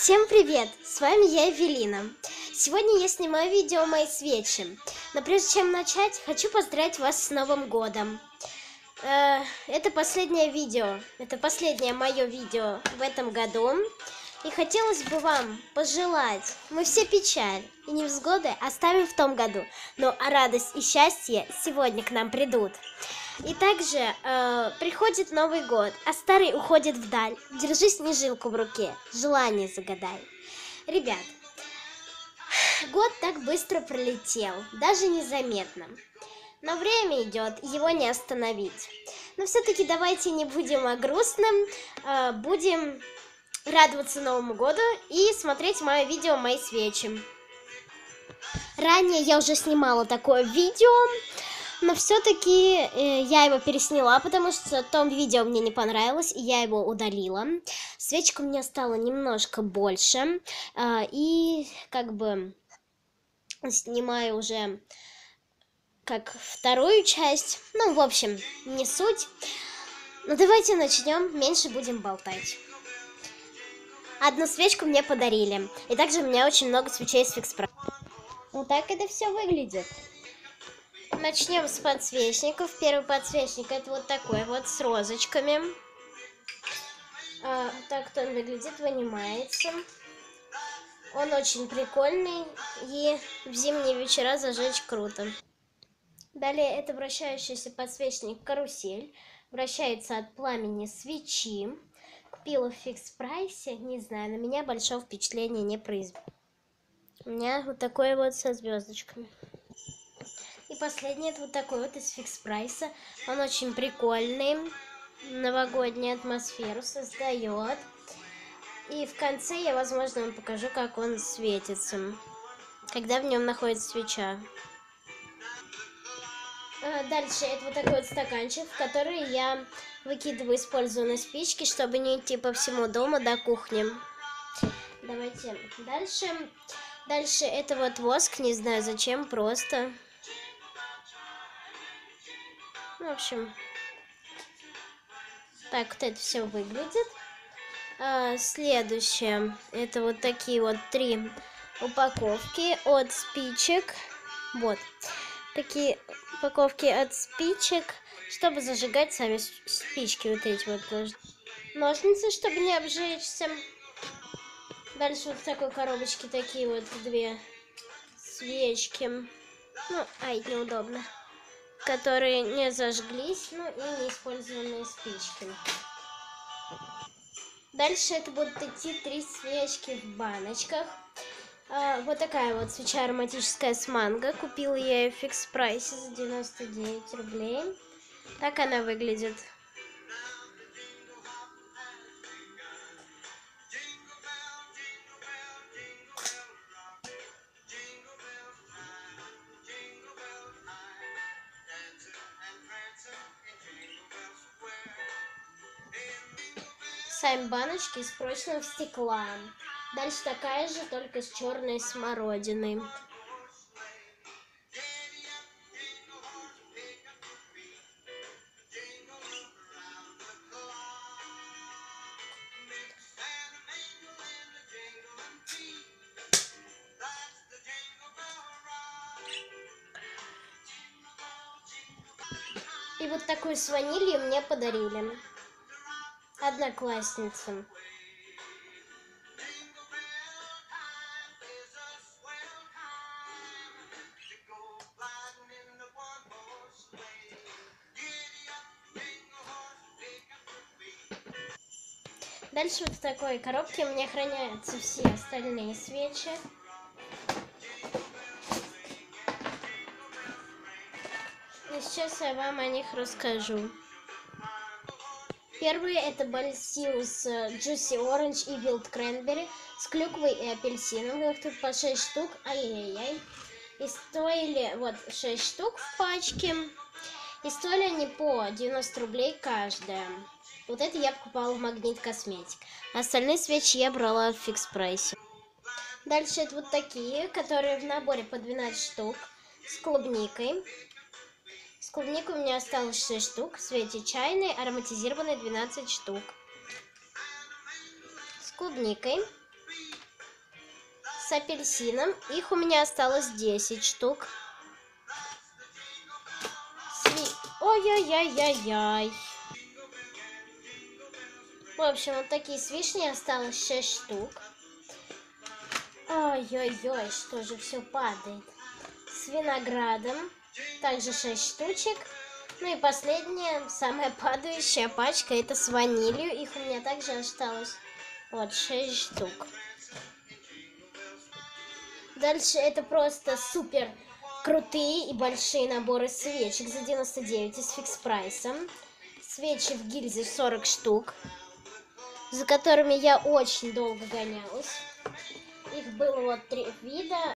Всем привет! С вами я, Эвелина. Сегодня я снимаю видео «Мои свечи». Но прежде чем начать, хочу поздравить вас с Новым годом. Это последнее видео, это последнее мое видео в этом году. И хотелось бы вам пожелать, мы все печаль и невзгоды оставим в том году, но радость и счастье сегодня к нам придут. И также приходит Новый год, а старый уходит вдаль. Держи снежинку в руке, желание загадай. Ребят, год так быстро пролетел, даже незаметно. Но время идет, его не остановить. Но все-таки давайте не будем о грустном, будем радоваться Новому году и смотреть мое видео «Мои свечи». Ранее я уже снимала такое видео, но все-таки я его пересняла, потому что в том видео мне не понравилось, и я его удалила. Свечка у меня стала немножко больше, и как бы снимаю уже как вторую часть. Ну, в общем, не суть. Но давайте начнем, меньше будем болтать. Одну свечку мне подарили, и также у меня очень много свечей с фикс-прайса. Вот так это все выглядит. Начнем с подсвечников. Первый подсвечник это вот такой вот с розочками. Так он выглядит, вынимается. Он очень прикольный и в зимние вечера зажечь круто. Далее это вращающийся подсвечник карусель. Вращается от пламени свечи. Купила в фикс-прайсе, не знаю, на меня большого впечатления не произвел. У меня вот такой вот со звездочками. И последний это вот такой вот из фикс-прайса. Он очень прикольный, новогоднюю атмосферу создает. И в конце я, возможно, вам покажу, как он светится, когда в нем находится свеча. Дальше это вот такой вот стаканчик, в который я выкидываю использованные спички, чтобы не идти по всему дому до кухни. Давайте дальше. Дальше это вот воск, не знаю зачем, просто. В общем, так вот это все выглядит. Следующее, это вот такие вот 3 упаковки от спичек. Вот, такие упаковки от спичек, чтобы зажигать сами спички. Вот эти вот ножницы, чтобы не обжечься. Дальше вот в такой коробочке такие вот 2 свечки. Ну, неудобно. Которые не зажглись, ну и неиспользованные спички. Дальше это будут идти 3 свечки в баночках. Вот такая вот свеча ароматическая с манго. Купила я ее в фикс-прайсе за 99 рублей. Так она выглядит. Сами баночки из прочного стекла. Дальше такая же, только с черной смородиной. И вот такую с ванилью мне подарили одноклассница. Дальше вот в такой коробке у меня хранятся все остальные свечи. И сейчас я вам о них расскажу. Первые это Balissius Juicy Orange и Wild Cranberry с клюквой и апельсином. Их тут по 6 штук. Ай-яй-яй. И стоили вот 6 штук в пачке. И стоили они по 90 рублей каждая. Вот это я покупала в Магнит Косметик. Остальные свечи я брала в фикс-прайсе. Дальше это вот такие, которые в наборе по 12 штук с клубникой. С клубникой у меня осталось 6 штук. В свете чайной, ароматизированной 12 штук. С клубникой. с апельсином. Их у меня осталось 10 штук. Ой-ой-ой-ой-ой. В общем, вот такие с вишней осталось 6 штук. Ой-ой-ой, что же все падает. С виноградом также 6 штучек. Ну и последняя, самая падающая пачка, это с ванилью. Их у меня также осталось вот 6 штук. Дальше это просто супер крутые и большие наборы свечек за 99 с фикс прайсом. Свечи в гильзе 40 штук, за которыми я очень долго гонялась. Их было вот 3 вида.